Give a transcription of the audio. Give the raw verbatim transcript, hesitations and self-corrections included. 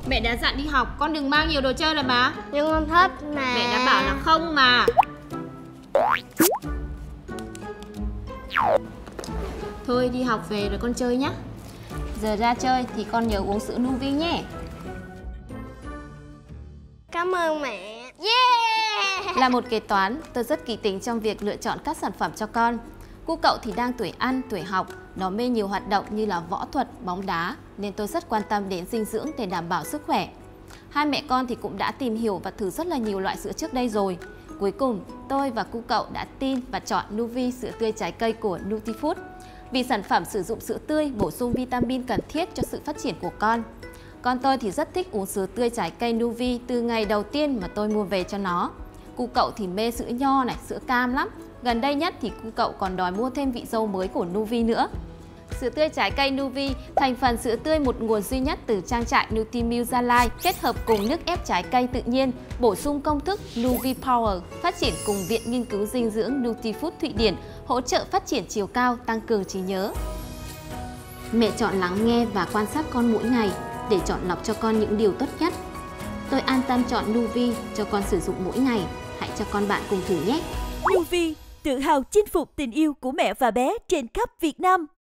Mẹ đã dặn đi học, con đừng mang nhiều đồ chơi rồi mà. Nhưng con thích mà. Mẹ đã bảo là không mà. Thôi đi học về rồi con chơi nhé. Giờ ra chơi thì con nhớ uống sữa Nuvi nhé. Cảm ơn mẹ. Yeah! Là một kế toán, tôi rất kỹ tính trong việc lựa chọn các sản phẩm cho con. Cu cậu thì đang tuổi ăn, tuổi học, nó mê nhiều hoạt động như là võ thuật, bóng đá, nên tôi rất quan tâm đến dinh dưỡng để đảm bảo sức khỏe. Hai mẹ con thì cũng đã tìm hiểu và thử rất là nhiều loại sữa trước đây rồi. Cuối cùng, tôi và cu cậu đã tin và chọn Nuvi sữa tươi trái cây của Nutifood. Vì sản phẩm sử dụng sữa tươi bổ sung vitamin cần thiết cho sự phát triển của con. Con tôi thì rất thích uống sữa tươi trái cây Nuvi từ ngày đầu tiên mà tôi mua về cho nó. Cu cậu thì mê sữa nho này, sữa cam lắm. Gần đây nhất thì cu cậu còn đòi mua thêm vị dâu mới của Nuvi nữa. Sữa tươi trái cây Nuvi, thành phần sữa tươi một nguồn duy nhất từ trang trại Nutimilk Gia Lai, kết hợp cùng nước ép trái cây tự nhiên, bổ sung công thức Nuvi Power, phát triển cùng Viện Nghiên cứu Dinh dưỡng Nutifood Thụy Điển, hỗ trợ phát triển chiều cao, tăng cường trí nhớ. Mẹ chọn lắng nghe và quan sát con mỗi ngày để chọn lọc cho con những điều tốt nhất. Tôi an tâm chọn Nuvi cho con sử dụng mỗi ngày. Hãy cho con bạn cùng thử nhé! Nuvi, tự hào chinh phục tình yêu của mẹ và bé trên khắp Việt Nam.